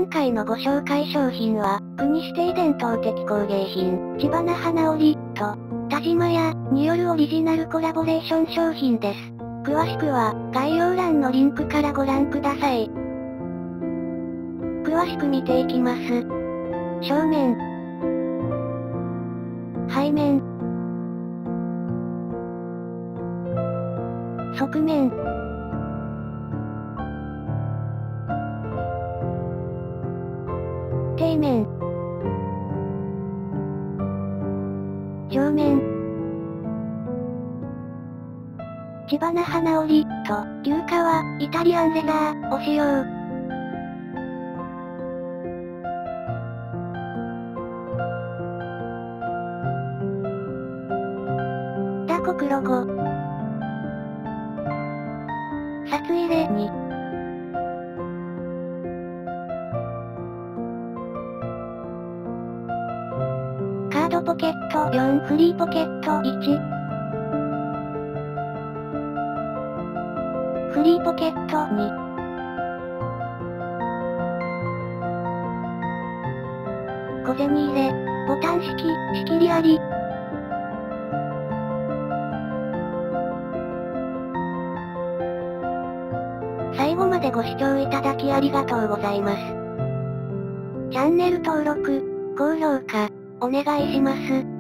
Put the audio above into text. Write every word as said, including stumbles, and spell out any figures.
今回のご紹介商品は、国指定伝統的工芸品、知花花織と、田島屋によるオリジナルコラボレーション商品です。詳しくは、概要欄のリンクからご覧ください。詳しく見ていきます。正面、背面、側面、底面、上面、知花花織と牛革イタリアンレザーを使用。打刻ロゴ。札入れに。カードポケットよん、フリーポケットいち。フリーポケットに。小銭入れ、ボタン式、仕切りあり。最後までご視聴いただきありがとうございます。チャンネル登録、高評価、お願いします。